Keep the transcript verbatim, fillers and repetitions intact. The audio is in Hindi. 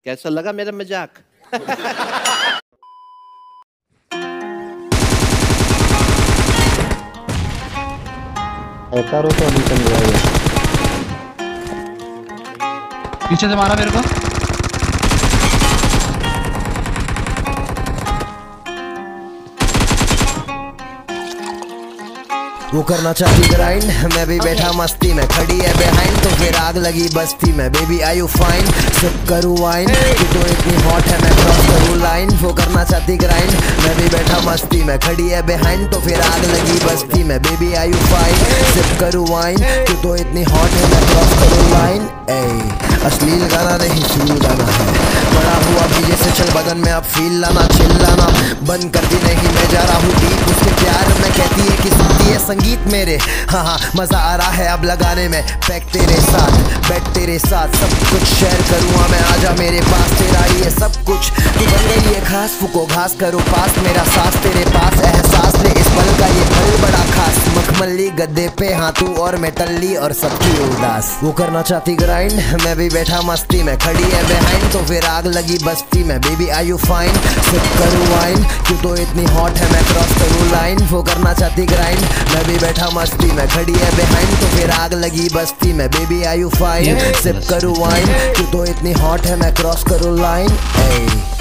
कैसा लगा मेरा मजाक? करो तो अभी चल रहा है। पीछे से मारा मेरे को। वो करना चाहती ग्राइंड, मैं भी बैठा मस्ती में, खड़ी है बिहाइंड तो फिर आग लगी बस्ती में। Baby I you fine, sip करूँ वाइन, तू तो इतनी हॉट है मैं क्रॉस करूँ लाइन। वो करना चाहती ग्राइंड, मैं भी बैठा मस्ती में, खड़ी है बिहाइंड तो फिर आग लगी बस्ती में। Baby I you fine, sip करूँ वाइन, तू तो इतनी हॉट है मैं क्रॉस करूँ लाइन। ए अश्लील गाना नहीं शुरू गाना है, बड़ा हुआ डीजे से चल बदन में अब फील लाना, चिल्लाना बंद करती नहीं, मैं जा रहा हूँ डीप उसके प्यार में, कहती है कि सुनती है संगीत मेरे। हाँ हाँ मजा आ रहा है अब लगाने में, पैक तेरे साथ बैठ तेरे साथ, सब कुछ शेयर करूँगा मैं, आजा मेरे पास, तेरा ये सब कुछ तू बन गई है खास। फूको घास करो पास मेरा सांस तेरे पास, एहसास ले इस पल का ये पल बड़ा खास। मखमली गद्दे पे हाँ तू और मैं टल्ली और सबकी उदास। वो करना चाहती ग्राइंड, मैं भी बैठा मस्ती में, खड़ी है बिहाइंड तो फिर आग लगी बस्ती में। Baby I you fine, sip करूँ वाइन, तू तो इतनी हॉट है मैं क्रॉस करूँ लाइन। वो करना चाहती ग्राइंड, मैं भी बैठा मस्ती में, खड़ी है बिहाइंड तो फिर आग लगी बस्ती में। Baby I you fine, sip करूँ वाइन, तू तो इतनी हॉट है मैं क्रॉस करूँ लाइन।